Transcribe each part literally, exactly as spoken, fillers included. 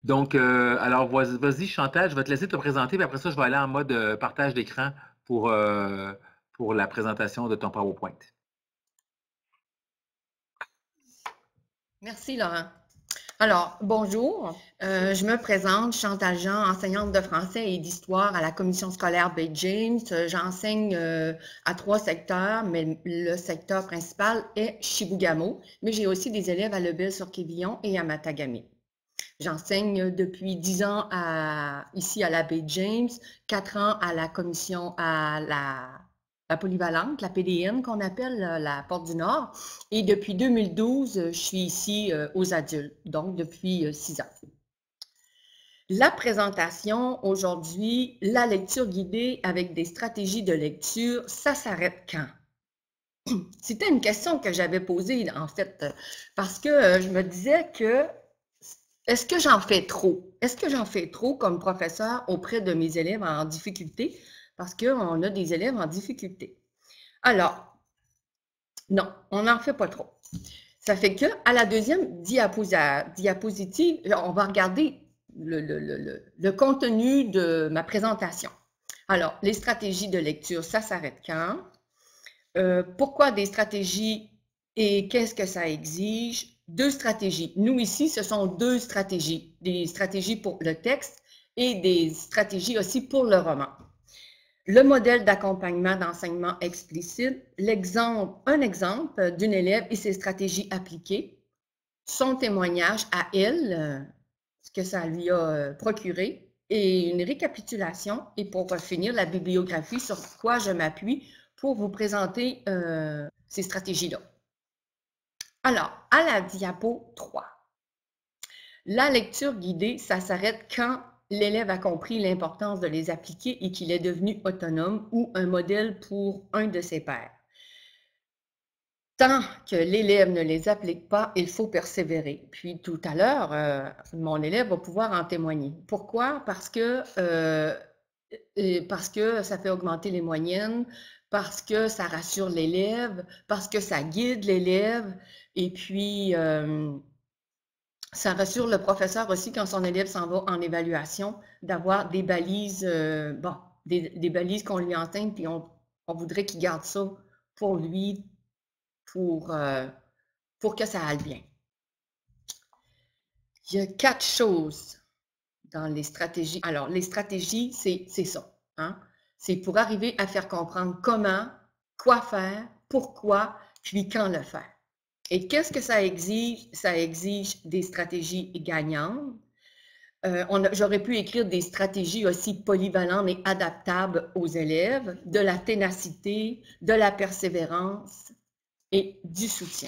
Donc, euh, alors, vas- vas-y, Chantal, je vais te laisser te présenter, puis après ça, je vais aller en mode euh, partage d'écran pour, euh, pour la présentation de ton PowerPoint. Merci, Laurent. Alors, bonjour. Euh, je me présente, Chantal Jean, enseignante de français et d'histoire à la commission scolaire Baie James. Euh, J'enseigne euh, à trois secteurs, mais le secteur principal est Chibougamau. Mais j'ai aussi des élèves à Lebel-sur-Quévillon et à Matagami. J'enseigne depuis dix ans à, ici à la Baie James, quatre ans à la commission, à la, la polyvalente, la P D N qu'on appelle la Porte du Nord. Et depuis deux mille douze, je suis ici euh, aux adultes, donc depuis euh, six ans. La présentation aujourd'hui, la lecture guidée avec des stratégies de lecture, ça s'arrête quand? C'était une question que j'avais posée, en fait, parce que euh, je me disais que est-ce que j'en fais trop? Est-ce que j'en fais trop comme professeur auprès de mes élèves en difficulté? Parce qu'on a des élèves en difficulté. Alors, non, on n'en fait pas trop. Ça fait que à la deuxième diapositive, on va regarder le, le, le, le contenu de ma présentation. Alors, les stratégies de lecture, ça s'arrête quand? Euh, pourquoi des stratégies et qu'est-ce que ça exige? Deux stratégies. Nous, ici, ce sont deux stratégies. Des stratégies pour le texte et des stratégies aussi pour le roman. Le modèle d'accompagnement d'enseignement explicite, l'exemple, un exemple d'une élève et ses stratégies appliquées, son témoignage à elle, ce que ça lui a procuré, et une récapitulation, et pour finir, la bibliographie sur quoi je m'appuie pour vous présenter euh, ces stratégies-là. Alors, à la diapo trois, la lecture guidée, ça s'arrête quand l'élève a compris l'importance de les appliquer et qu'il est devenu autonome ou un modèle pour un de ses pairs. Tant que l'élève ne les applique pas, il faut persévérer. Puis tout à l'heure, euh, mon élève va pouvoir en témoigner. Pourquoi? Parce que, euh, parce que ça fait augmenter les moyennes, parce que ça rassure l'élève, parce que ça guide l'élève, et puis euh, ça rassure le professeur aussi quand son élève s'en va en évaluation, d'avoir des balises, euh, bon, des, des balises qu'on lui enseigne, puis on, on voudrait qu'il garde ça pour lui, pour, euh, pour que ça aille bien. Il y a quatre choses dans les stratégies. Alors, les stratégies, c'est ça. Hein? C'est pour arriver à faire comprendre comment, quoi faire, pourquoi, puis quand le faire. Et qu'est-ce que ça exige? Ça exige des stratégies gagnantes. Euh, J'aurais pu écrire des stratégies aussi polyvalentes et adaptables aux élèves, de la ténacité, de la persévérance et du soutien.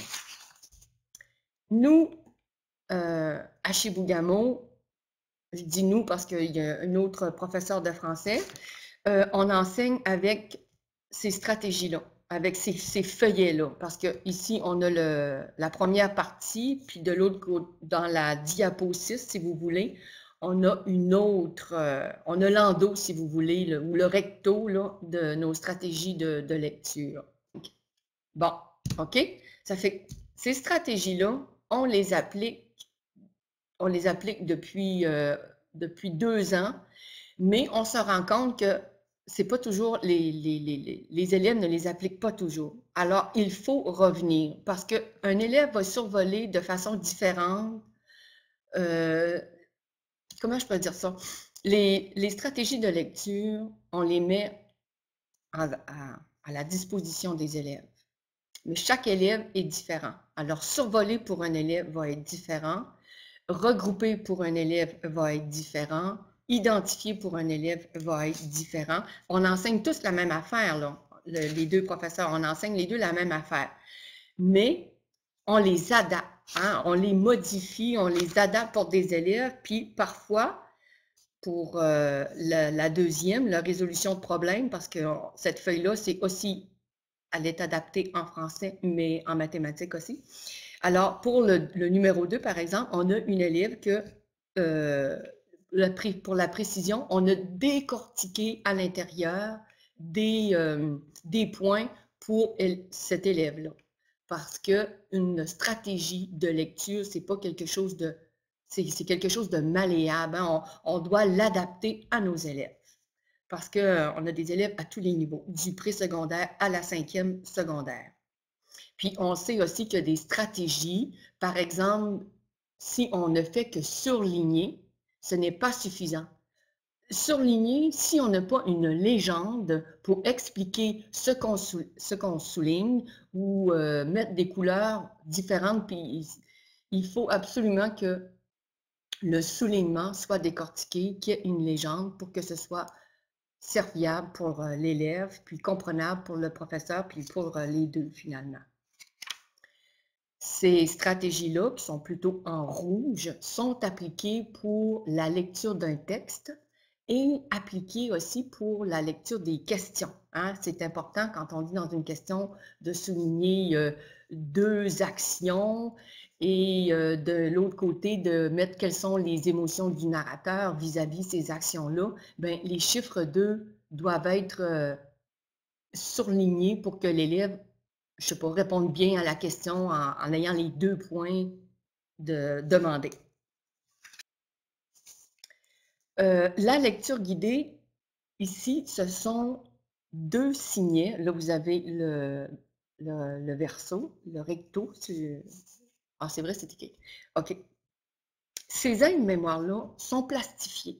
Nous, euh, à Chibougamau, je dis nous parce qu'il y a un autre professeur de français, euh, on enseigne avec ces stratégies-là, avec ces, ces feuillets-là, parce que ici on a le, la première partie, puis de l'autre côté, dans la diapo six, si vous voulez, on a une autre, euh, on a l'endo, si vous voulez, le, ou le recto là, de nos stratégies de, de lecture. Bon, OK? Ça fait que ces stratégies-là, on les applique on les applique depuis, euh, depuis deux ans, mais on se rend compte que c'est pas toujours, les, les, les, les élèves ne les appliquent pas toujours. Alors, il faut revenir parce qu'un élève va survoler de façon différente. Euh, comment je peux dire ça? Les, les stratégies de lecture, on les met à, à, à la disposition des élèves. Mais chaque élève est différent. Alors, survoler pour un élève va être différent. Regrouper pour un élève va être différent. Identifier pour un élève va être différent. On enseigne tous la même affaire, là. Le, les deux professeurs, on enseigne les deux la même affaire. Mais on les adapte, hein? On les modifie, on les adapte pour des élèves, puis parfois, pour euh, la, la deuxième, la résolution de problèmes, parce que cette feuille-là, c'est aussi, elle est adaptée en français, mais en mathématiques aussi. Alors, pour le, le numéro deux, par exemple, on a une élève que, euh, la, pour la précision, on a décortiqué à l'intérieur des, euh, des points pour elle, cet élève-là. Parce qu'une stratégie de lecture, c'est pas quelque chose de, c'est quelque chose de malléable. Hein? On, on doit l'adapter à nos élèves parce qu'on a des élèves à tous les niveaux, du présecondaire à la cinquième secondaire. Puis, on sait aussi qu'il y a des stratégies. Par exemple, si on ne fait que surligner, ce n'est pas suffisant. Surligner, si on n'a pas une légende pour expliquer ce qu'on sou, ce qu'on souligne ou euh, mettre des couleurs différentes, puis il faut absolument que le soulignement soit décortiqué, qu'il y ait une légende pour que ce soit serviable pour euh, l'élève, puis comprenable pour le professeur, puis pour euh, les deux finalement. Ces stratégies-là, qui sont plutôt en rouge, sont appliquées pour la lecture d'un texte et appliquées aussi pour la lecture des questions. Hein? C'est important quand on dit dans une question de souligner euh, deux actions et euh, de l'autre côté de mettre quelles sont les émotions du narrateur vis-à-vis ces actions-là. Bien, les chiffres deux doivent être euh, surlignés pour que l'élève, je sais pas, réponde bien à la question en, en ayant les deux points de demander. Euh, la lecture guidée, ici, ce sont deux signets. Là, vous avez le, le, le verso, le recto. Ah, c'est vrai, c'est écrit. OK. Ces aides-mémoires-là sont plastifiés.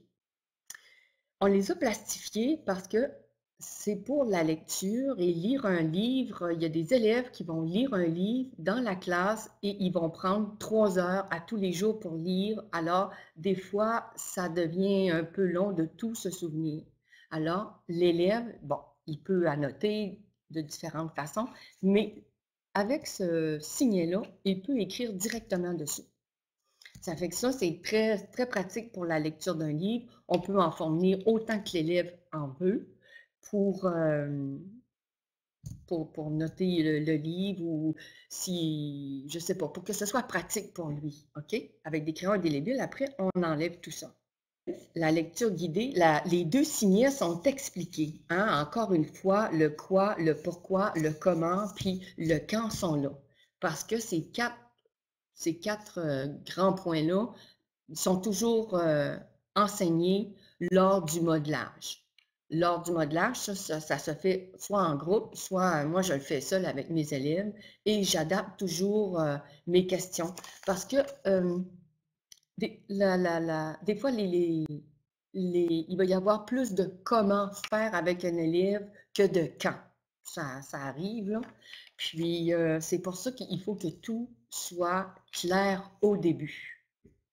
On les a plastifiés parce que c'est pour la lecture et lire un livre. Il y a des élèves qui vont lire un livre dans la classe et ils vont prendre trois heures à tous les jours pour lire. Alors, des fois, ça devient un peu long de tout se souvenir. Alors, l'élève, bon, il peut annoter de différentes façons, mais avec ce signet-là, il peut écrire directement dessus. Ça fait que ça, c'est très, très pratique pour la lecture d'un livre. On peut en fournir autant que l'élève en veut pour, euh, pour, pour noter le, le livre ou si, je ne sais pas, pour que ce soit pratique pour lui, OK? Avec des crayons indélébiles, après, on enlève tout ça. La lecture guidée, la, les deux signets sont expliqués. Hein? Encore une fois, le quoi, le pourquoi, le comment, puis le quand sont là. Parce que ces quatre Ces quatre euh, grands points-là sont toujours euh, enseignés lors du modelage. Lors du modelage, ça, ça, ça se fait soit en groupe, soit euh, moi, je le fais seul avec mes élèves et j'adapte toujours euh, mes questions parce que euh, des, la, la, la, des fois, les, les, les, il va y avoir plus de comment faire avec un élève que de quand. Ça, ça arrive, là. Puis, euh, c'est pour ça qu'il faut que tout soit clair au début.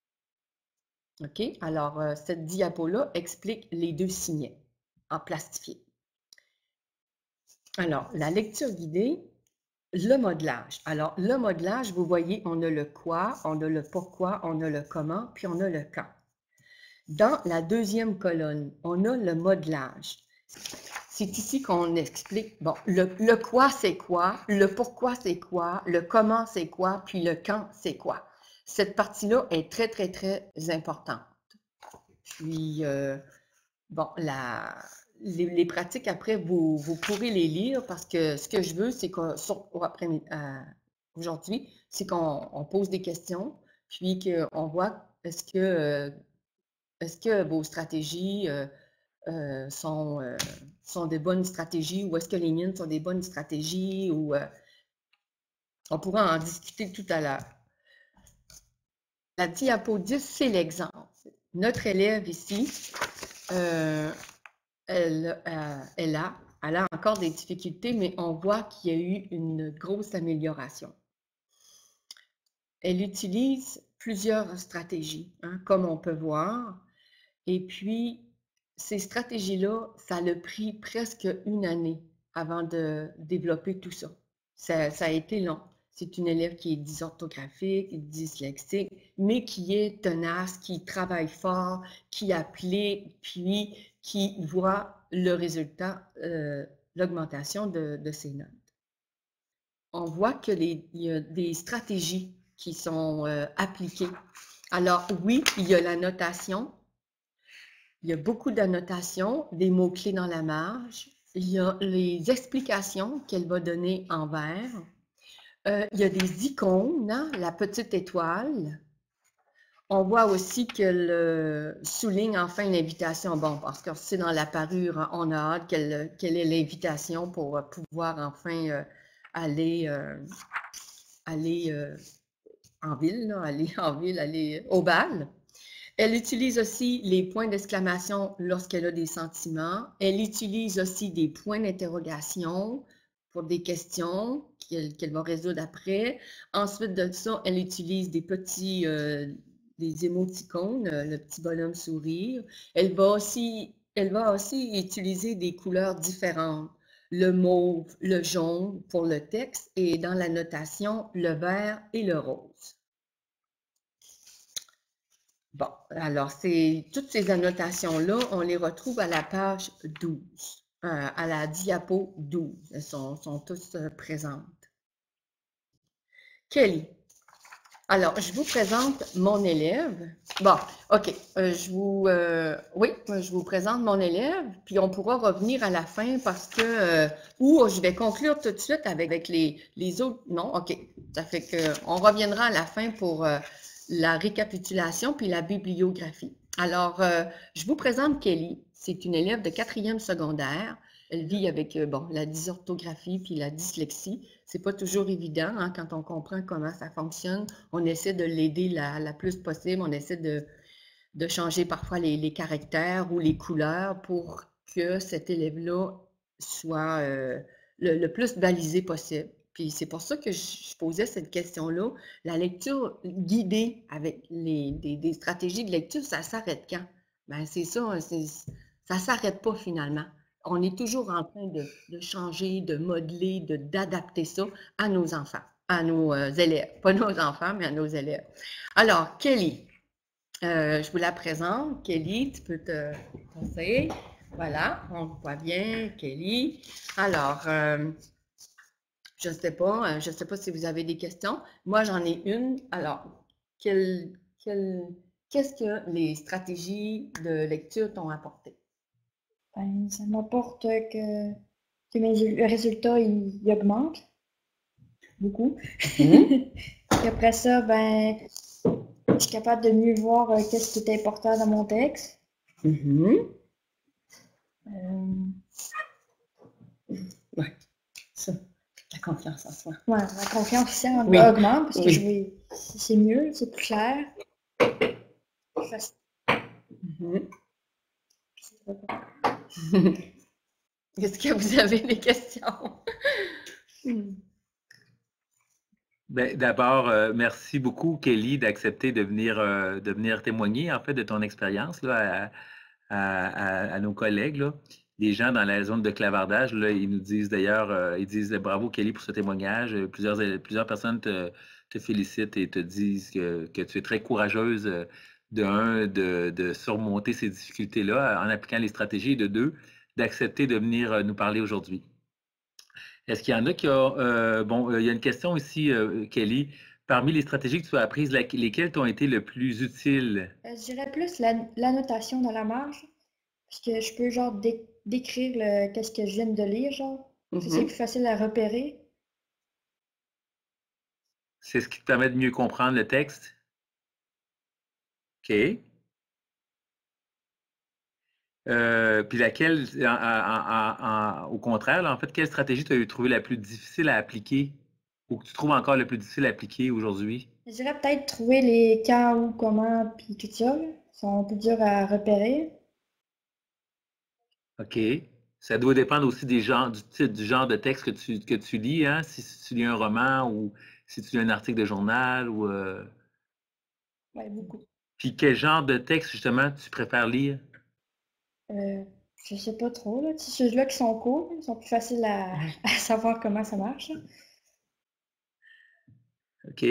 OK? Alors, euh, cette diapo-là explique les deux signets en plastifié. Alors, la lecture guidée, le modelage. Alors, le modelage, vous voyez, on a le quoi, on a le pourquoi, on a le comment, puis on a le quand. Dans la deuxième colonne, on a le modelage. C'est ici qu'on explique, bon, le, le quoi c'est quoi, le pourquoi c'est quoi, le comment c'est quoi, puis le quand c'est quoi. Cette partie-là est très, très, très importante. Puis, euh, bon, la, les, les pratiques, après, vous, vous pourrez les lire parce que ce que je veux, c'est qu'aujourd'hui, c'est qu'on pose des questions, puis qu'on voit est-ce que, euh, est-ce que vos stratégies euh, euh, sont, euh, sont des bonnes stratégies ou est-ce que les miennes sont des bonnes stratégies ou euh, on pourra en discuter tout à l'heure. La diapo dix, c'est l'exemple. Notre élève ici, euh, elle, euh, elle, a, elle a encore des difficultés, mais on voit qu'il y a eu une grosse amélioration. Elle utilise plusieurs stratégies, hein, comme on peut voir, et puis ces stratégies-là, ça a pris presque une année avant de développer tout ça. Ça, ça a été long. C'est une élève qui est dysorthographique, dyslexique, mais qui est tenace, qui travaille fort, qui applique, puis qui voit le résultat, euh, l'augmentation de, de ses notes. On voit qu'il y a des stratégies qui sont euh, appliquées. Alors oui, il y a la notation. Il y a beaucoup d'annotations, des mots-clés dans la marge. Il y a les explications qu'elle va donner en vert. Euh, il y a des icônes, hein, la petite étoile. on voit aussi qu'elle souligne enfin une invitation. Bon, parce que c'est dans la parure, on a hâte qu'elle quelle est l'invitation pour pouvoir enfin euh, aller, euh, aller euh, en ville, là, aller en ville, aller au bal. Elle utilise aussi les points d'exclamation lorsqu'elle a des sentiments. Elle utilise aussi des points d'interrogation pour des questions qu'elle qu'elle va résoudre après. Ensuite de ça, elle utilise des petits euh, des émoticônes, euh, le petit bonhomme sourire. Elle va aussi, elle va aussi utiliser des couleurs différentes. Le mauve, le jaune pour le texte et dans la notation, le vert et le rose. Bon, alors, c'est toutes ces annotations-là, on les retrouve à la page douze, euh, à la diapo douze. Elles sont, sont toutes euh, présentes. Kelly. Alors, je vous présente mon élève. Bon, OK. Euh, je vous, euh, oui, je vous présente mon élève, puis on pourra revenir à la fin parce que, euh, ou je vais conclure tout de suite avec, avec les, les autres. Non, OK. Ça fait qu'on reviendra à la fin pour euh, la récapitulation puis la bibliographie. Alors, euh, je vous présente Kelly. C'est une élève de quatrième secondaire. Elle vit avec euh, bon, la dysorthographie puis la dyslexie. C'est pas toujours évident hein, quand on comprend comment ça fonctionne. On essaie de l'aider la, la plus possible. On essaie de, de changer parfois les, les caractères ou les couleurs pour que cet élève-là soit euh, le, le plus balisé possible. Puis c'est pour ça que je posais cette question-là. La lecture guidée avec les, des, des stratégies de lecture, ça s'arrête quand? Ben c'est ça, ça s'arrête pas finalement. On est toujours en train de, de changer, de modeler, de, d'adapter ça à nos enfants, à nos euh, élèves. Pas nos enfants, mais à nos élèves. Alors, Kelly, euh, je vous la présente. Kelly, tu peux te passer. Voilà, on voit bien, Kelly. Alors, euh, je ne sais pas, je ne sais pas si vous avez des questions. Moi, j'en ai une. Alors, quelle, quelle, qu'est-ce que les stratégies de lecture t'ont apporté? Ben, ça m'apporte que, que mes résultats ils, ils augmentent beaucoup. Mmh. Et après ça, ben, je suis capable de mieux voir euh, qu'est-ce qui est important dans mon texte. Mmh. Euh... Oui, ça, la confiance en soi. Ouais, la confiance aussi oui. augmente parce que oui. je vais, c'est mieux, c'est plus clair. Facile. Mmh. Est-ce que vous avez des questions? Ben, d'abord, euh, merci beaucoup, Kelly, d'accepter de venir, euh, de venir témoigner, en fait, de ton expérience là, à, à, à, à nos collègues. Là. Les gens dans la zone de clavardage, là, ils nous disent d'ailleurs, euh, ils disent bravo, Kelly, pour ce témoignage. Plusieurs, plusieurs personnes te, te félicitent et te disent que, que tu es très courageuse, de un, de, de surmonter ces difficultés-là en appliquant les stratégies, et de deux, d'accepter de venir nous parler aujourd'hui. Est-ce qu'il y en a qui ont... Euh, bon, euh, il y a une question ici, euh, Kelly. Parmi les stratégies que tu as apprises, la, lesquelles t'ont été le plus utiles? Euh, je dirais plus la, l'annotation dans la marge. Parce que je peux, genre, dé, décrire le, qu'est-ce que je viens de lire, genre. Mm-hmm. C'est plus facile à repérer. C'est ce qui te permet de mieux comprendre le texte? OK. Euh, puis laquelle, en, en, en, au contraire, là, en fait, quelle stratégie tu as trouvé la plus difficile à appliquer ou que tu trouves encore le plus difficile à appliquer aujourd'hui? Je dirais peut-être trouver les quand, où, comment, puis tout ça. Là. Ils sont plus durs à repérer. OK. Ça doit dépendre aussi des genres, du titre, du genre de texte que tu, que tu lis, hein? Si, si tu lis un roman ou si tu lis un article de journal ou... Euh... Oui, beaucoup. Puis quel genre de texte, justement, tu préfères lire? Euh, je sais pas trop, là. Ceux-là qui sont courts, ils sont plus faciles à, à savoir comment ça marche. Là. OK.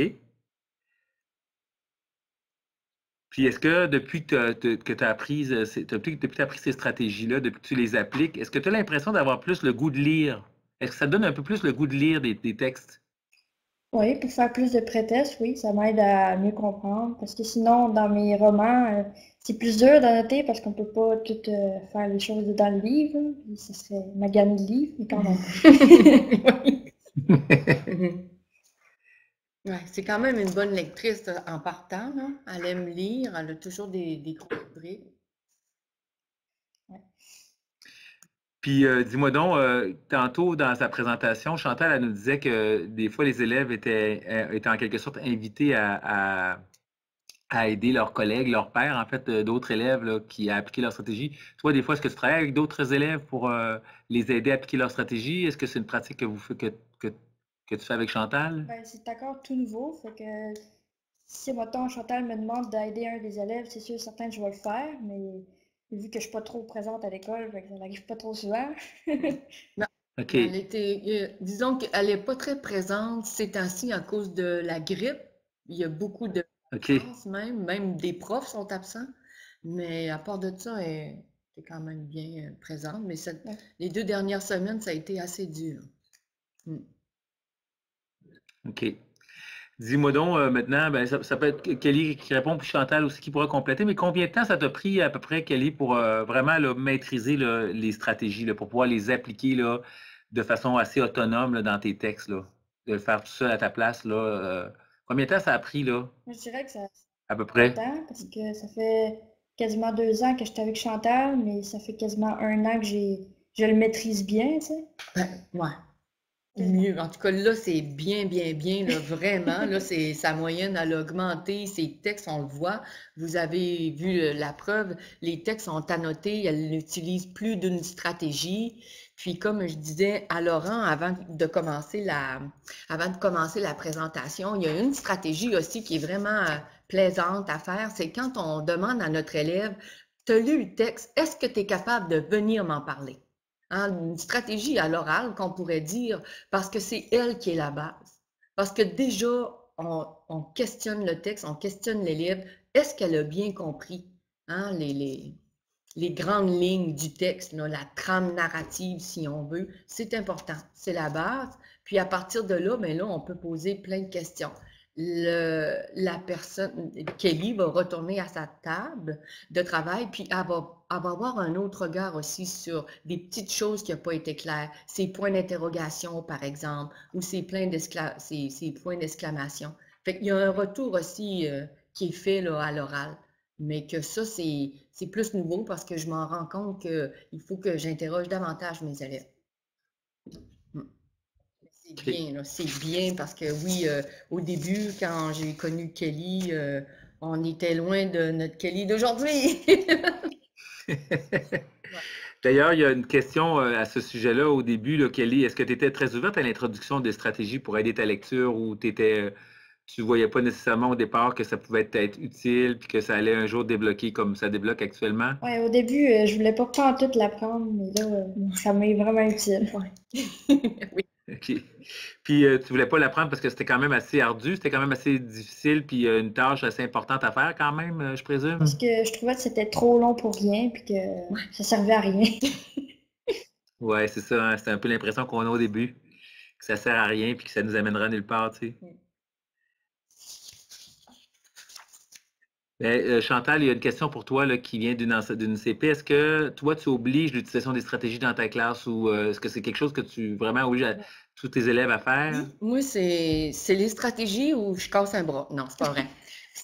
Puis est-ce que depuis que tu as appris, depuis que tu as appris ces stratégies-là, depuis que tu les appliques, est-ce que tu as l'impression d'avoir plus le goût de lire? Est-ce que ça te donne un peu plus le goût de lire des, des textes? Oui, pour faire plus de pré-tests, oui, ça m'aide à mieux comprendre. Parce que sinon, dans mes romans, euh, c'est plus dur d'annoter parce qu'on peut pas tout euh, faire les choses dans le livre. Puis ce serait ma gamme de livres, mais quand même. Ouais, c'est quand même une bonne lectrice euh, en partant, là. Elle aime lire, elle a toujours des, des gros livres. Ouais. Puis, euh, dis-moi donc, euh, tantôt dans sa présentation, Chantal, elle nous disait que des fois, les élèves étaient, euh, étaient en quelque sorte invités à, à- à aider leurs collègues, leurs pairs, en fait, euh, d'autres élèves là, qui a appliqué leur stratégie. Toi, des fois, est-ce que tu travailles avec d'autres élèves pour euh, les aider à appliquer leur stratégie? Est-ce que c'est une pratique que vous faites, que, que, que tu fais avec Chantal? Ben, c'est encore tout nouveau, fait que si, mettons, Chantal me demande d'aider un des élèves, c'est sûr, certain que je vais le faire, mais vu que je suis pas trop présente à l'école, fait que ça n'arrive pas trop souvent. Non, OK. elle était, euh, disons qu'elle n'est pas très présente ces temps-ci à cause de la grippe. Il y a beaucoup de OK. absences même, même des profs sont absents. Mais à part de ça, elle est quand même bien euh, présente. Mais ça- Ouais. les deux dernières semaines, ça a été assez dur. Mm. OK. Dis-moi donc, euh, maintenant, ben, ça, ça peut être Kelly qui répond, puis Chantal aussi qui pourra compléter, mais combien de temps ça t'a pris à peu près, Kelly, pour euh, vraiment là, maîtriser là, les stratégies, là, pour pouvoir les appliquer là, de façon assez autonome là, dans tes textes, là, de le faire tout seul à ta place, là, euh, combien de temps ça a pris, là, Moi, je dirais que ça à peu fait près? longtemps, parce que ça fait quasiment deux ans que j'étais avec Chantal, mais ça fait quasiment un an que j'ai, je le maîtrise bien, tu sais. Ben, ouais. Mieux. En tout cas, là, c'est bien, bien, bien, là, vraiment. Là, c'est sa moyenne, elle a augmenté. Ses textes, on le voit. Vous avez vu euh, la preuve. Les textes sont annotés. Elle n'utilise plus d'une stratégie. Puis, comme je disais à Laurent, avant de commencer la, avant de commencer la présentation, il y a une stratégie aussi qui est vraiment euh, plaisante à faire. C'est quand on demande à notre élève, tu as lu le texte, est-ce que tu es capable de venir m'en parler? Hein, une stratégie à l'oral qu'on pourrait dire, parce que c'est elle qui est la base. Parce que déjà, on, on questionne le texte, on questionne l'élève. Est-ce qu'elle a bien compris hein, les, les, les grandes lignes du texte, là, la trame narrative, si on veut? C'est important, c'est la base. Puis à partir de là, ben là, on peut poser plein de questions. Le, la personne, Kelly va retourner à sa table de travail, puis elle va, elle va avoir un autre regard aussi sur des petites choses qui n'ont pas été claires, ses points d'interrogation, par exemple, ou ses, ses, ses points d'exclamation. Fait qu'il y a un retour aussi euh, qui est fait là, à l'oral, mais que ça, c'est plus nouveau parce que je m'en rends compte qu'il faut que j'interroge davantage mes élèves. C'est OK. bien, là, c'est bien parce que oui, euh, au début, quand j'ai connu Kelly, euh, on était loin de notre Kelly d'aujourd'hui. D'ailleurs, il y a une question euh, à ce sujet-là au début, là, Kelly. Est-ce que tu étais très ouverte à l'introduction des stratégies pour aider ta lecture ou t'étais, tu ne voyais pas nécessairement au départ que ça pouvait être utile puis que ça allait un jour débloquer comme ça débloque actuellement? Ouais, au début, euh, je voulais pas prendre toute l'apprendre, mais là, euh, ça m'est vraiment utile. Oui. OK. Puis euh, tu voulais pas l'apprendre parce que c'était quand même assez ardu, c'était quand même assez difficile, puis euh, une tâche assez importante à faire quand même, euh, je présume. Parce que je trouvais que c'était trop long pour rien, puis que Ouais. ça servait à rien. Ouais, c'est ça, hein, c'est un peu l'impression qu'on a au début, que ça sert à rien puis que ça nous amènera nulle part, tu sais. Ben, euh, Chantal, il y a une question pour toi là, qui vient d'une ense- d'une C P. Est-ce que toi, tu obliges l'utilisation des stratégies dans ta classe ou euh, est-ce que c'est quelque chose que tu vraiment obliges à- tous tes élèves à faire? Moi, c'est c'est les stratégies où je casse un bras. Non, c'est pas vrai.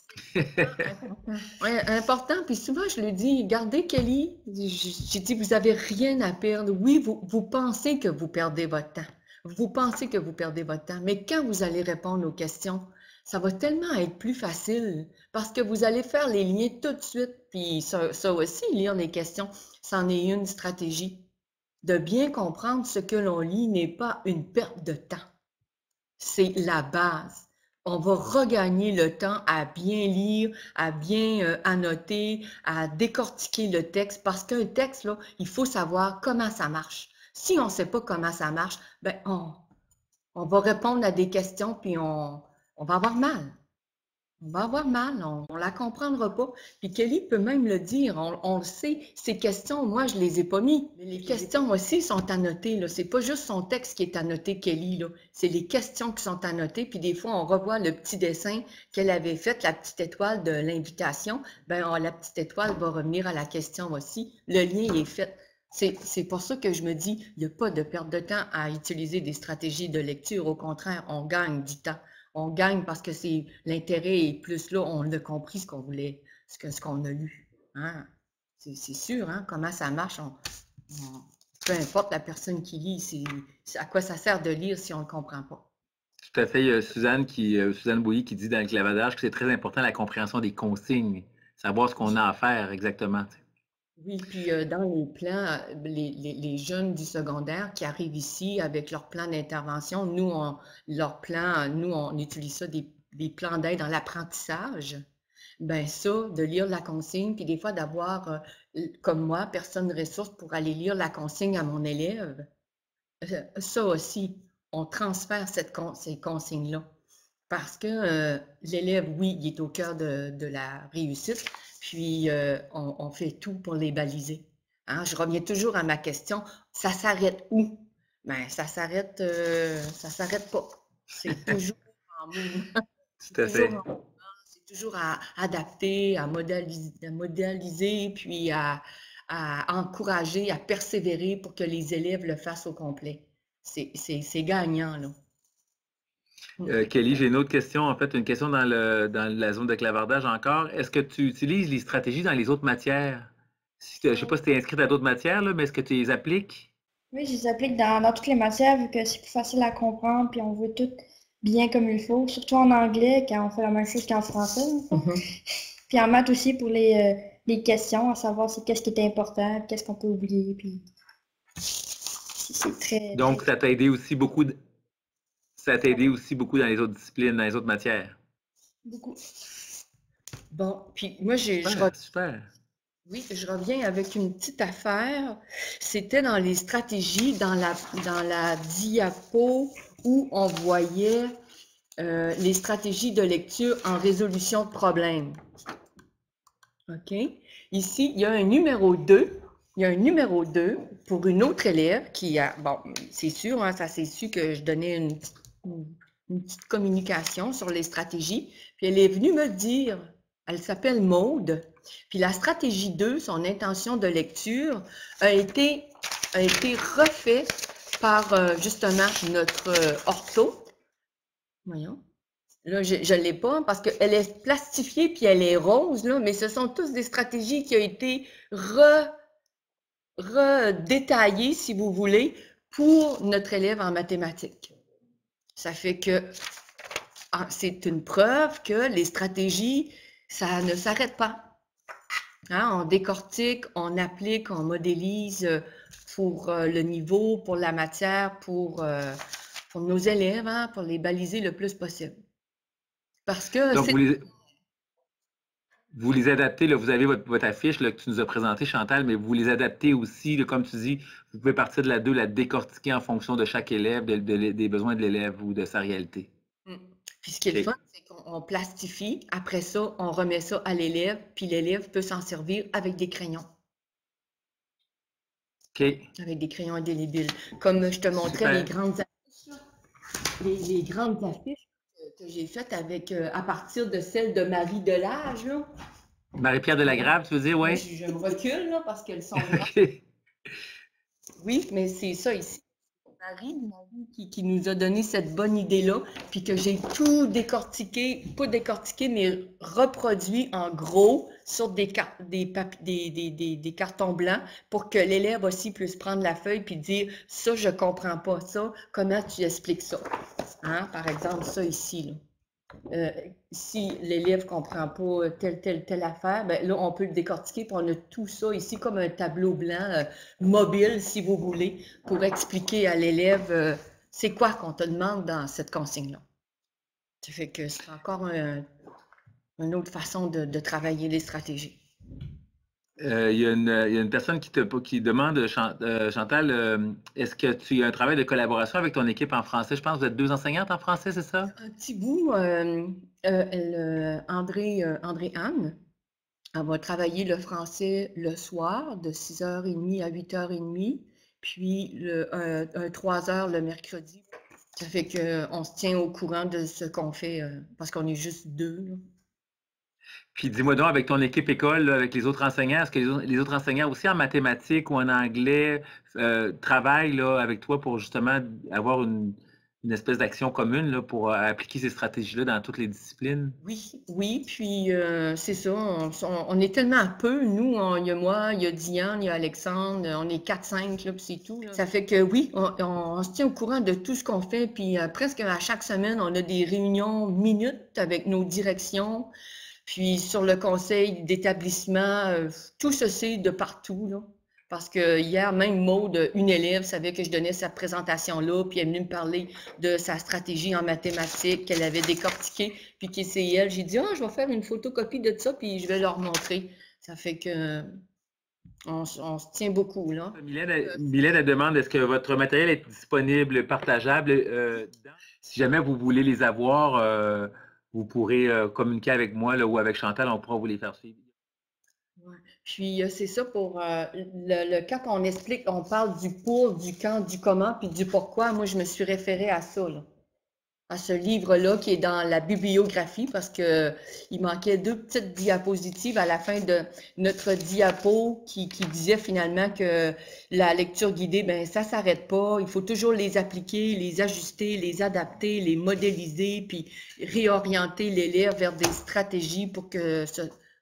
Ouais, important, puis souvent je le dis, regardez Kelly, j'ai dit, vous avez rien à perdre. Oui, vous, vous pensez que vous perdez votre temps. Vous pensez que vous perdez votre temps, mais quand vous allez répondre aux questions, ça va tellement être plus facile parce que vous allez faire les liens tout de suite. Puis ça, ça aussi, lire les questions, c'en est une stratégie. De bien comprendre ce que l'on lit n'est pas une perte de temps. C'est la base. On va regagner le temps à bien lire, à bien euh, annoter, à décortiquer le texte, parce qu'un texte, là, il faut savoir comment ça marche. Si on ne sait pas comment ça marche, ben on, on va répondre à des questions, puis on, on va avoir mal. On va avoir mal, on ne la comprendra pas. Puis Kelly peut même le dire, on, on le sait, ces questions, moi, je les ai pas mis. Mais les questions aussi sont annotées, là. C'est pas juste son texte qui est annoté, Kelly, là. C'est les questions qui sont annotées, puis des fois, on revoit le petit dessin qu'elle avait fait, la petite étoile de l'invitation. Ben, on- la petite étoile va revenir à la question aussi. Le lien est fait. C'est pour ça que je me dis, il n'y a pas de perte de temps à utiliser des stratégies de lecture. Au contraire, on gagne du temps. on gagne parce que c'est l'intérêt est plus là, on a compris ce qu'on voulait, ce que ce qu'on a lu. Hein? C'est sûr, hein? Comment ça marche. On, on, peu importe la personne qui lit, c'est à quoi ça sert de lire si on ne le comprend pas. Tout à fait. Il y a Suzanne, qui, euh, Suzanne Bouilly qui dit dans le clavardage que c'est très important la compréhension des consignes, savoir ce qu'on a à faire exactement. Oui, puis euh, dans les plans, les, les, les jeunes du secondaire qui arrivent ici avec leur plan d'intervention, nous, on, leur plan, nous, on utilise ça des, des plans d'aide dans l'apprentissage. Ben ça, de lire la consigne, puis des fois d'avoir, euh, comme moi, personne ressource pour aller lire la consigne à mon élève, euh, ça aussi, on transfère cette con ces consignes-là. Parce que euh, l'élève, oui, il est au cœur de, de la réussite, puis euh, on, on fait tout pour les baliser. Hein? Je reviens toujours à ma question, ça s'arrête où? Ben, ça s'arrête, euh, ça s'arrête pas. C'est toujours en mouvement. Tout à fait. C'est toujours à adapter, à modéliser, à modéliser puis à, à encourager, à persévérer pour que les élèves le fassent au complet. C'est gagnant, là. Euh, Kelly, j'ai une autre question, en fait, une question dans, le, dans la zone de clavardage encore. Est-ce que tu utilises les stratégies dans les autres matières? Si je ne sais pas si tu es inscrite à d'autres matières, là, mais est-ce que tu les appliques? Oui, je les applique dans, dans toutes les matières vu que c'est plus facile à comprendre puis on veut tout bien comme il faut, surtout en anglais quand on fait la même chose qu'en français. Mm-hmm. Puis en maths aussi pour les, euh, les questions, à savoir c'est qu'est-ce qui est important, qu'est-ce qu'on peut oublier. Puis c'est très. Donc, très... ça t'a aidé aussi beaucoup. De... Ça t'a aidé aussi beaucoup dans les autres disciplines, dans les autres matières. Beaucoup. Bon, puis moi, j'ai. Super, je... super. Oui, je reviens avec une petite affaire. C'était dans les stratégies, dans la, dans la diapo où on voyait euh, les stratégies de lecture en résolution de problèmes. OK? Ici, il y a un numéro deux. Il y a un numéro deux pour une autre élève qui a... Bon, c'est sûr, hein, ça c'est sûr que je donnais une, une, une petite communication sur les stratégies. Puis elle est venue me dire, elle s'appelle Maude, puis la stratégie deux, son intention de lecture, a été, a été refaite par euh, justement notre euh, ortho. Voyons. Là, je ne l'ai pas parce qu'elle est plastifiée puis elle est rose, là, mais ce sont tous des stratégies qui ont été re, redétaillées, si vous voulez, pour notre élève en mathématiques. Ça fait que ah, c'est une preuve que les stratégies, ça ne s'arrête pas. Hein, on décortique, on applique, on modélise pour euh, le niveau, pour la matière, pour, euh, pour nos élèves, hein, pour les baliser le plus possible. Parce que Donc, vous les, vous les adaptez, là, vous avez votre, votre affiche là, que tu nous as présentée, Chantal, mais vous les adaptez aussi, là, comme tu dis, vous pouvez partir de la deux, la décortiquer en fonction de chaque élève, de, de, des besoins de l'élève ou de sa réalité. Mmh. Puis ce qui est okay. le fun, c'est qu'on plastifie, après ça, on remet ça à l'élève, puis l'élève peut s'en servir avec des crayons. OK. Avec des crayons indélébiles. Comme je te montrais Super. les grandes affiches, là, les, les grandes affiches que j'ai faites avec, euh, à partir de celles de Marie Delage, là. Marie-Pierre de la Grave, tu veux dire, oui? Je, je me recule, là, parce qu'elles sont okay. Oui, mais c'est ça ici. Marie, Marie qui, qui nous a donné cette bonne idée-là, puis que j'ai tout décortiqué, pas décortiqué, mais reproduit en gros sur des, des, des, des, des, des cartons blancs pour que l'élève aussi puisse prendre la feuille puis dire « ça, je comprends pas ça, comment tu expliques ça? Hein? » Par exemple, ça ici, là. Euh, si l'élève ne comprend pas telle, telle, telle affaire, ben là, on peut le décortiquer, puis on a tout ça ici comme un tableau blanc euh, mobile, si vous voulez, pour expliquer à l'élève euh, c'est quoi qu'on te demande dans cette consigne-là. Ça fait que c'est encore un, une autre façon de, de travailler les stratégies. Euh, il, y a une, il y a une personne qui te qui demande, Chantal, euh, est-ce que tu as un travail de collaboration avec ton équipe en français? Je pense que vous êtes deux enseignantes en français, c'est ça? Un petit bout. Euh, euh, elle, André, euh, André Anne, elle va travailler le français le soir de six heures trente à huit heures trente, puis le, euh, un, trois heures le mercredi. Ça fait qu'on se tient au courant de ce qu'on fait euh, parce qu'on est juste deux. Là. Puis dis-moi donc, avec ton équipe école, là, avec les autres enseignants, est-ce que les, les autres enseignants aussi en mathématiques ou en anglais euh, travaillent là, avec toi pour justement avoir une, une espèce d'action commune là, pour euh, appliquer ces stratégies-là dans toutes les disciplines? Oui, oui, puis euh, c'est ça, on, on- on est tellement peu, nous, on- il y a moi, il y a Diane, il y a Alexandre, on est quatre cinq, là, puis c'est tout. Là. Ça fait que oui, on, on- on se tient au courant de tout ce qu'on fait, puis euh, presque à chaque semaine, on a des réunions minutes avec nos directions, puis sur le conseil d'établissement, euh, tout se sait de partout, là. Parce que hier, même Maude, une élève, savait que je donnais cette présentation-là, puis elle est venue me parler de sa stratégie en mathématiques qu'elle avait décortiquée, puis que c'est elle. J'ai dit, ah, je vais faire une photocopie de ça, puis je vais leur montrer. Ça fait que on, on se tient beaucoup, là. Mylène, elle, Mylène, elle demande, est-ce que votre matériel est disponible, partageable? Euh, dans- si jamais vous voulez les avoir, euh, vous pourrez euh, communiquer avec moi là, ou avec Chantal, on pourra vous les faire suivre. Ouais. Puis euh, c'est ça pour euh, le, le quand on explique, on parle du pour, du quand, du comment, puis du pourquoi. Moi, je me suis référée à ça, là, à ce livre-là qui est dans la bibliographie parce que il manquait deux petites diapositives à la fin de notre diapo qui, qui disait finalement que la lecture guidée, ben ça s'arrête pas. Il faut toujours les appliquer, les ajuster, les adapter, les modéliser, puis réorienter l'élève vers des stratégies pour que ce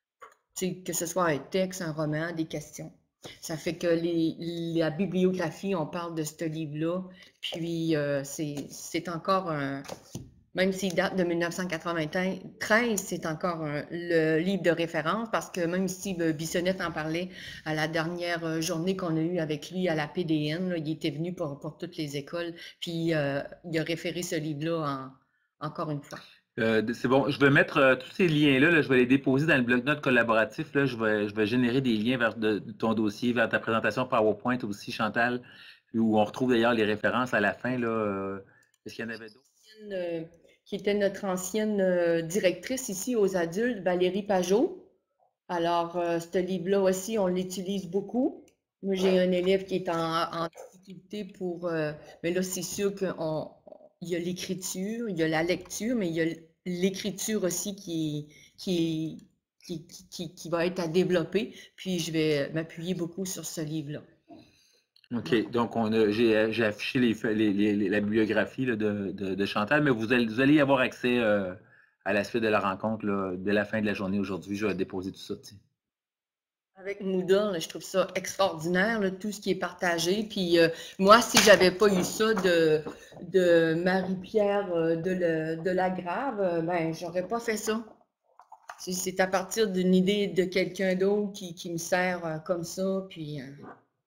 que ce soit un texte, un roman, des questions. Ça fait que les, la bibliographie, on parle de ce livre-là, puis euh, c'est encore un, même s'il date de mille neuf cent quatre-vingt-treize, c'est encore un, le livre de référence parce que même Steve Bissonnette en parlait à la dernière journée qu'on a eue avec lui à la P D N, là, il était venu pour, pour toutes les écoles, puis euh, il a référé ce livre-là encore une fois. Euh, c'est bon, je vais mettre euh, tous ces liens-là, là, je vais les déposer dans le bloc-notes collaboratif. Là, je vais, je vais générer des liens vers de, de ton dossier, vers ta présentation PowerPoint aussi, Chantal, où on retrouve d'ailleurs les références à la fin. Là, euh, est-ce qu'il y en avait d'autres? Euh, qui était notre ancienne euh, directrice ici aux adultes, Valérie Pajot. Alors, euh, ce livre-là aussi, on l'utilise beaucoup. Moi, j'ai un élève qui est en, en difficulté pour... euh, mais là, c'est sûr qu'il y a l'écriture, il y a la lecture, mais il y a l'écriture aussi qui, qui, qui, qui, qui va être à développer. Puis, je vais m'appuyer beaucoup sur ce livre-là. OK. Donc, on a, j'ai, j'ai affiché les, les, les, la bibliographie là, de, de, de Chantal, mais vous allez, vous allez y avoir accès euh, à la suite de la rencontre là, dès la fin de la journée aujourd'hui. Je vais déposer tout ça. T'sais. Avec Moodle, là, je trouve ça extraordinaire, là, tout ce qui est partagé. Puis euh, moi, si j'avais pas eu ça de, de Marie-Pierre euh, de, le, de la Grave, euh, ben, j'aurais pas fait ça. C'est à partir d'une idée de quelqu'un d'autre qui, qui me sert euh, comme ça. Puis euh,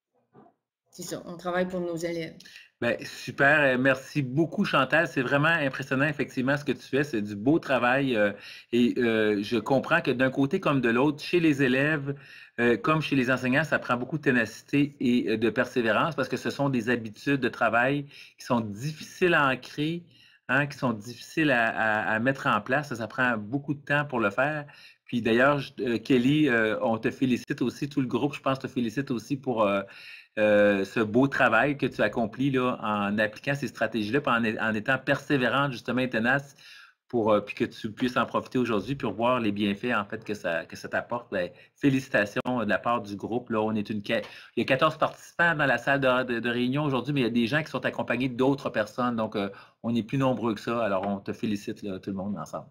c'est ça, on travaille pour nos élèves. Bien, super. Merci beaucoup, Chantal. C'est vraiment impressionnant, effectivement, ce que tu fais. C'est du beau travail. Euh, et euh, je comprends que d'un côté comme de l'autre, chez les élèves, euh, comme chez les enseignants, ça prend beaucoup de ténacité et euh, de persévérance parce que ce sont des habitudes de travail qui sont difficiles à ancrer, hein, qui sont difficiles à, à, à mettre en place. Ça, ça prend beaucoup de temps pour le faire. Puis d'ailleurs, euh, Kelly, euh, on te félicite aussi, tout le groupe, je pense, te félicite aussi pour... Euh, Euh, ce beau travail que tu accomplis là, en appliquant ces stratégies-là, en, en étant persévérante justement et tenace, pour, euh, puis que tu puisses en profiter aujourd'hui pour voir les bienfaits en fait que ça, que ça t'apporte. Bien, félicitations de la part du groupe. Là, on est une, il y a quatorze participants dans la salle de, de, de réunion aujourd'hui, mais il y a des gens qui sont accompagnés d'autres personnes. Donc, euh, on est plus nombreux que ça. Alors, on te félicite là, tout le monde ensemble.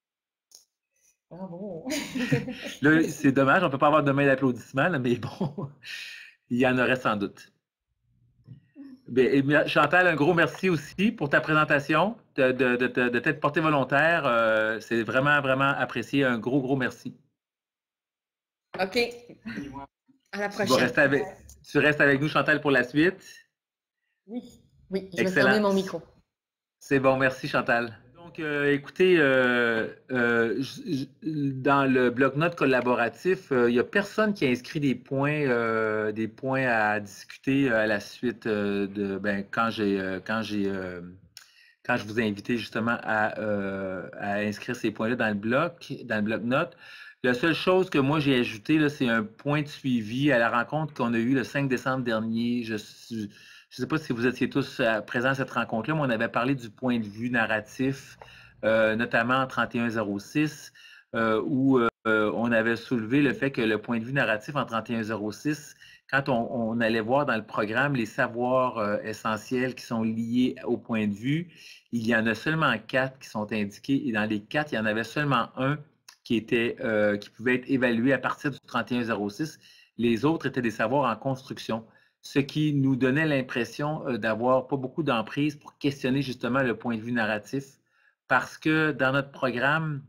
Bravo! Là, c'est dommage, on ne peut pas avoir demain d'applaudissements, mais bon. Il y en aurait sans doute. Bien, Chantal, un gros merci aussi pour ta présentation, de, de, de, de t'être portée volontaire. Euh, c'est vraiment, vraiment apprécié. Un gros, gros merci. OK. À la prochaine. Tu, vas rester avec, tu restes avec nous, Chantal, pour la suite? Oui. Oui, je Excellent. vais fermer mon micro. C'est bon, merci Chantal. Donc, euh, écoutez, euh, euh, je, je, dans le bloc-notes collaboratif, il euh, n'y a personne qui a inscrit des points, euh, des points à discuter à la suite euh, de ben, quand j'ai euh, quand j'ai euh, quand je vous ai invité justement à, euh, à inscrire ces points-là dans le bloc, dans le bloc-notes. La seule chose que moi j'ai ajouté, c'est un point de suivi à la rencontre qu'on a eue le cinq décembre dernier. Je suis Je ne sais pas si vous étiez tous euh, présents à cette rencontre-là, mais on avait parlé du point de vue narratif, euh, notamment en trente et un zéro six, euh, où euh, on avait soulevé le fait que le point de vue narratif en trente et un zéro six, quand on, on allait voir dans le programme les savoirs euh, essentiels qui sont liés au point de vue, il y en a seulement quatre qui sont indiqués et dans les quatre, il y en avait seulement un qui, était, euh, qui pouvait être évalué à partir du trente et un zéro six. Les autres étaient des savoirs en construction, ce qui nous donnait l'impression euh, d'avoir pas beaucoup d'emprise pour questionner justement le point de vue narratif parce que dans notre programme,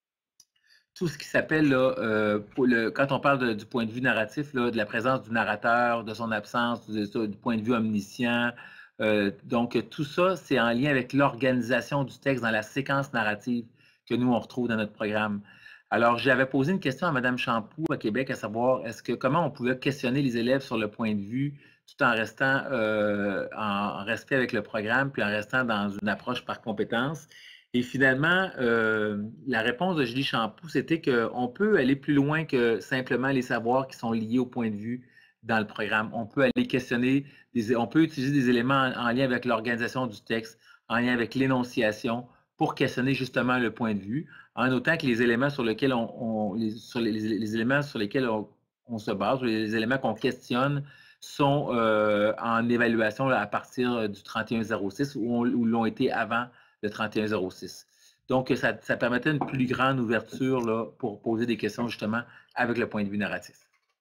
tout ce qui s'appelle, là, euh, pour le, quand on parle de, du point de vue narratif, là, de la présence du narrateur, de son absence, de, de, du point de vue omniscient, euh, donc tout ça, c'est en lien avec l'organisation du texte dans la séquence narrative que nous, on retrouve dans notre programme. Alors, j'avais posé une question à Mme Champoux à Québec, à savoir, est-ce que comment on pouvait questionner les élèves sur le point de vue tout en restant euh, en respect avec le programme, puis en restant dans une approche par compétence. Et finalement, euh, la réponse de Julie Champoux, c'était qu'on peut aller plus loin que simplement les savoirs qui sont liés au point de vue dans le programme. On peut aller questionner, des, on peut utiliser des éléments en, en lien avec l'organisation du texte, en lien avec l'énonciation, pour questionner justement le point de vue, en notant que les éléments sur lesquels on, on les, sur les, les éléments sur lesquels on, on se base, les éléments qu'on questionne, sont euh, en évaluation là, à partir du trente et un zéro six ou, ou l'ont été avant le trente et un zéro six. Donc, ça, ça permettait une plus grande ouverture là, pour poser des questions justement avec le point de vue narratif.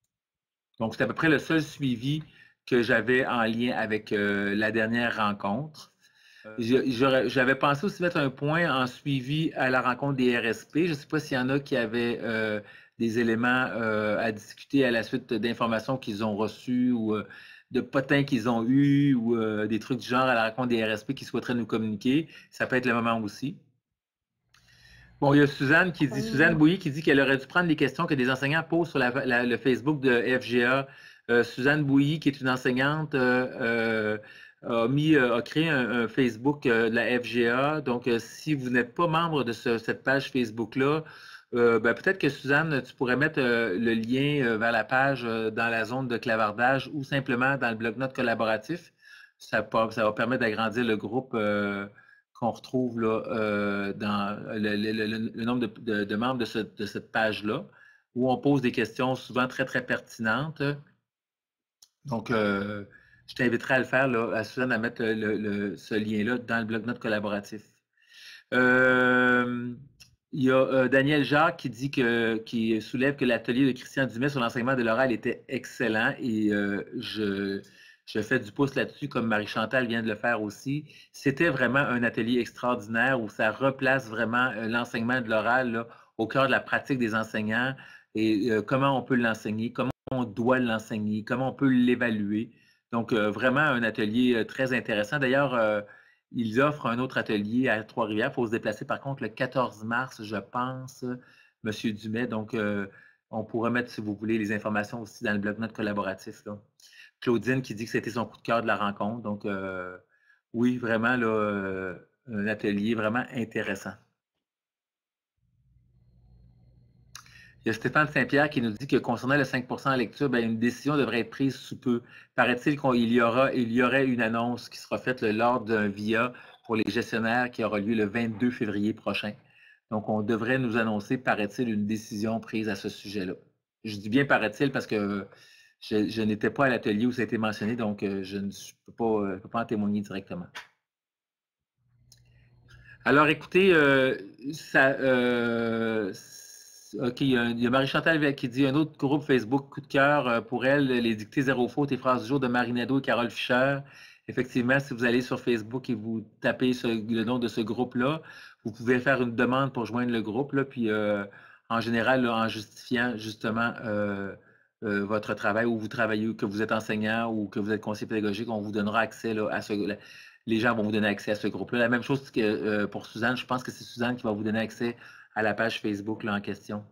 Donc, c'est à peu près le seul suivi que j'avais en lien avec euh, la dernière rencontre. J'avais pensé aussi mettre un point en suivi à la rencontre des R S P. Je ne sais pas s'il y en a qui avaient euh, des éléments euh, à discuter à la suite d'informations qu'ils ont reçues ou euh, de potins qu'ils ont eus ou euh, des trucs du genre à la rencontre des R S P qui souhaiteraient nous communiquer. Ça peut être le moment aussi. Bon, il y a Suzanne qui dit, Suzanne Bouilly qui dit qu'elle aurait dû prendre les questions que des enseignants posent sur la, la, le Facebook de F G A. Euh, Suzanne Bouilly, qui est une enseignante, euh, euh, a, mis, euh, a créé un, un Facebook euh, de la F G A. Donc, euh, si vous n'êtes pas membre de ce, cette page Facebook-là, euh, ben, peut-être que Suzanne, tu pourrais mettre euh, le lien euh, vers la page euh, dans la zone de clavardage ou simplement dans le bloc-notes collaboratif. Ça, ça va permettre d'agrandir le groupe euh, qu'on retrouve là, euh, dans le, le, le, le nombre de, de, de membres de, ce, de cette page-là, où on pose des questions souvent très, très pertinentes. Donc, euh, je t'inviterai à le faire, là, à Suzanne, à mettre le, le, ce lien-là dans le bloc-notes collaboratif. Euh, il y a euh, Daniel Jacques qui dit que, qui soulève que l'atelier de Christian Dumais sur l'enseignement de l'oral était excellent et euh, je, je fais du pouce là-dessus comme Marie-Chantal vient de le faire aussi. C'était vraiment un atelier extraordinaire où ça replace vraiment euh, l'enseignement de l'oral au cœur de la pratique des enseignants et euh, comment on peut l'enseigner, comment on doit l'enseigner, comment on peut l'évaluer. Donc, euh, vraiment un atelier euh, très intéressant. D'ailleurs, euh, ils offrent un autre atelier à Trois-Rivières. Il faut se déplacer, par contre, le quatorze mars, je pense, M. Dumais. Donc, euh, on pourra mettre, si vous voulez, les informations aussi dans le bloc-notes collaboratif. Là. Claudine qui dit que c'était son coup de cœur de la rencontre. Donc, euh, oui, vraiment, là, euh, un atelier vraiment intéressant. Il y a Stéphane Saint-Pierre qui nous dit que concernant le cinq pour cent en lecture, bien, une décision devrait être prise sous peu. Paraît-il qu'il y aura, il y aurait une annonce qui sera faite lors d'un V I A pour les gestionnaires qui aura lieu le vingt-deux février prochain. Donc, on devrait nous annoncer, paraît-il, une décision prise à ce sujet-là. Je dis bien paraît-il parce que je, je n'étais pas à l'atelier où ça a été mentionné, donc je ne peux pas, peux pas en témoigner directement. Alors, écoutez, euh, ça... Euh, OK, il y a, a Marie-Chantal qui dit un autre groupe Facebook, coup de cœur pour elle, les dictées zéro faute et phrases du jour de Marinado et Carole Fischer. Effectivement, si vous allez sur Facebook et vous tapez ce, le nom de ce groupe-là, vous pouvez faire une demande pour joindre le groupe, là, puis euh, en général, là, en justifiant justement euh, euh, votre travail, où vous travaillez, que vous êtes enseignant ou que vous êtes conseiller pédagogique, on vous donnera accès là, à ce... Là, les gens vont vous donner accès à ce groupe-là. La même chose que euh, pour Suzanne, je pense que c'est Suzanne qui va vous donner accès à la page Facebook là, en question.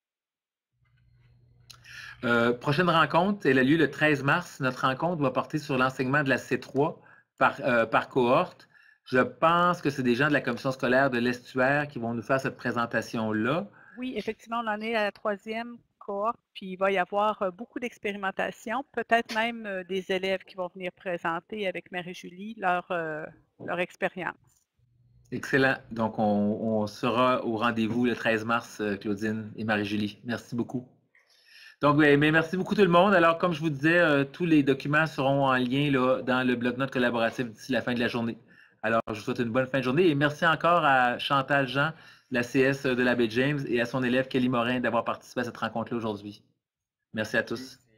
Euh, prochaine rencontre, elle a lieu le treize mars. Notre rencontre va porter sur l'enseignement de la C trois par, euh, par cohorte. Je pense que c'est des gens de la commission scolaire de l'Estuaire qui vont nous faire cette présentation-là. Oui, effectivement, on en est à la troisième cohorte, puis il va y avoir beaucoup d'expérimentation, peut-être même des élèves qui vont venir présenter avec Marie-Julie leur, euh, leur expérience. Excellent. Donc, on, on sera au rendez-vous le treize mars, Claudine et Marie-Julie. Merci beaucoup. Donc, mais merci beaucoup tout le monde. Alors, comme je vous disais, euh, tous les documents seront en lien là, dans le bloc-notes collaboratif d'ici la fin de la journée. Alors, je vous souhaite une bonne fin de journée et merci encore à Chantal Jean, la C S de la baie James, et à son élève Kelly Morin d'avoir participé à cette rencontre-là aujourd'hui. Merci à tous.